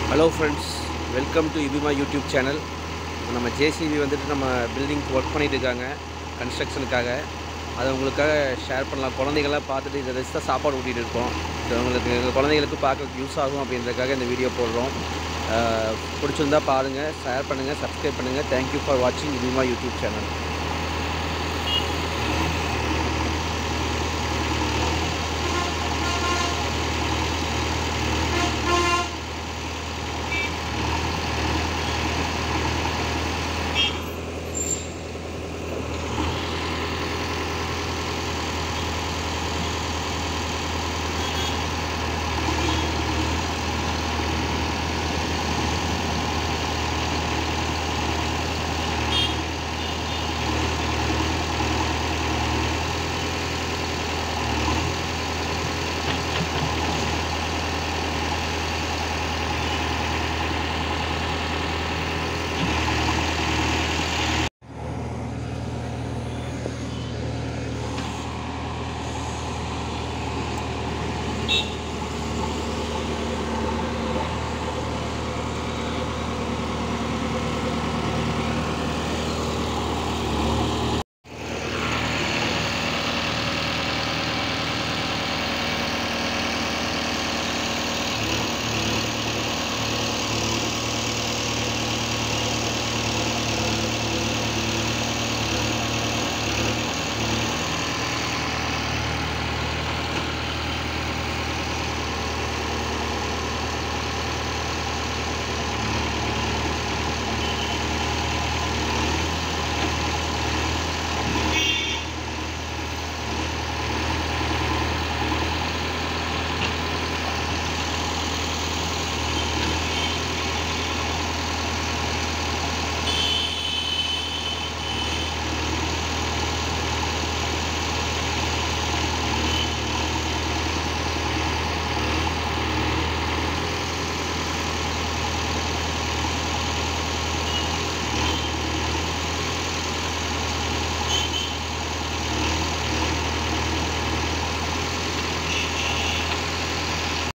Hello friends, welcome to இபிமா YouTube channel. நம்ம JCB வந்துட்டு நம்ம பில்டிங்க்கு ஒர்க் பண்ணிகிட்டு இருக்காங்க கன்ஸ்ட்ரக்ஷனுக்காக. அதை உங்களுக்காக ஷேர் பண்ணலாம். குழந்தைகள்லாம் பார்த்துட்டு இதை வச்சு தான் சாப்பாடு ஊட்டிகிட்டு இருக்கோம். ஸோ உங்களுக்கு எங்கள் குழந்தைகளுக்கு பார்க்க யூஸ் ஆகும் அப்படின்றதுக்காக இந்த வீடியோ போடுறோம். பிடிச்சிருந்தா பாருங்கள், ஷேர் பண்ணுங்கள், சப்ஸ்கிரைப் பண்ணுங்கள். தேங்க்யூ ஃபார் வாட்சிங் இபிமா யூடியூப் சேனல்.